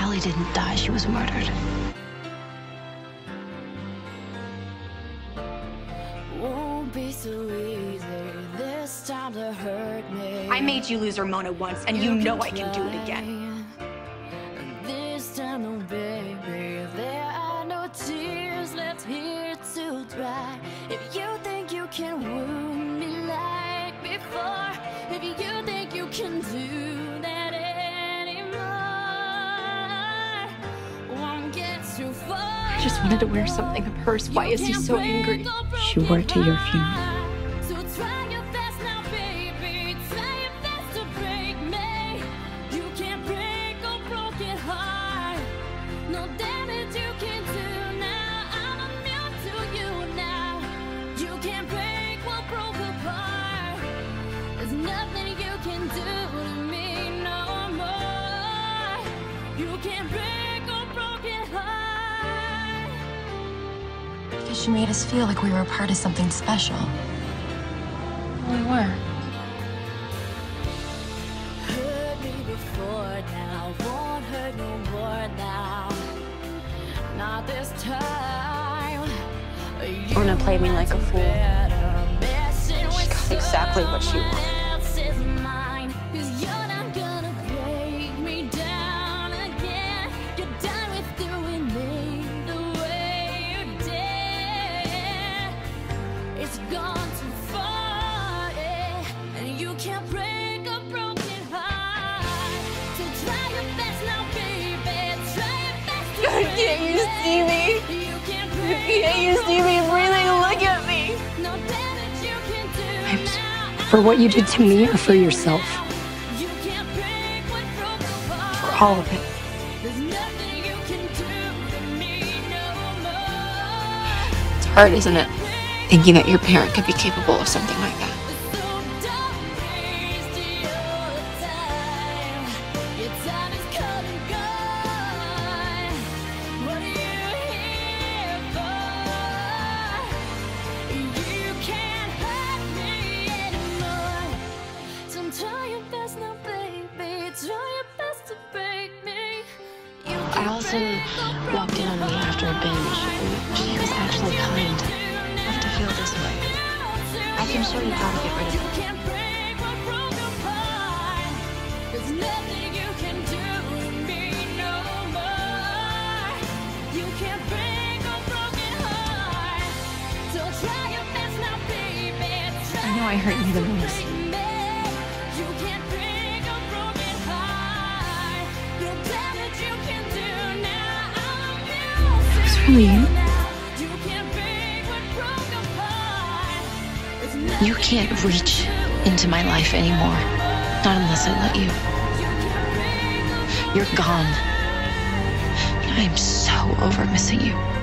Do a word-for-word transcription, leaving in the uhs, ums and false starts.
Allie didn't die, she was murdered. Won't be so easy this time to hurt me. I made you lose Ramona once, and you, you know I can do it again. This time, no, baby, there are no tears left here to dry. If you think you can wound me like before, if you think you can do that anymore, won't get too far. I just wanted to wear something of hers. Why is he so angry? She wore it to your funeral. So try your best now, baby. Try your best to break me. You can't break a broken heart. No damage you can do now. I'm immune to you now. You can't break what broke apart. There's nothing you can do to me no more. You can't break a broken heart. Because she made us feel like we were a part of something special. We were. Hurt me before now, won't hurt no more now. Not this time. Lorna played me like a fool. She got exactly what she wanted. It's gone too far, yeah, and you can't break a broken heart. So try your best now, baby. Try your best to God, can't you see me? You can't break Can't you see me breathing? Look at me. no damage you can do I'm now. For what you did to me or for yourself? You can't break what broke apart. For all of it. There's nothing you can do to me no more. It's hard, isn't it? Thinking that your parent could be capable of something like that. So don't waste your time. Your time is come and gone. What are you here for? You can't hurt me anymore. So try your best now, baby. Try your best to break me. You can't Alison break a walked in on me after a binge. She was actually kind. I have to feel this way. I can show you how to get rid of it. You can't break what broke apart. There's nothing you can do to me no more. You can't break a broken heart. So try your best now, baby. Try I know I hurt you the most. to break me. You can't break a broken heart. No damage you can do now. I'm immune to It's really you. now. You can't break what broke apart. There's nothing You can't reach into my life anymore. Not unless I let you. You're gone. I'm so over missing you.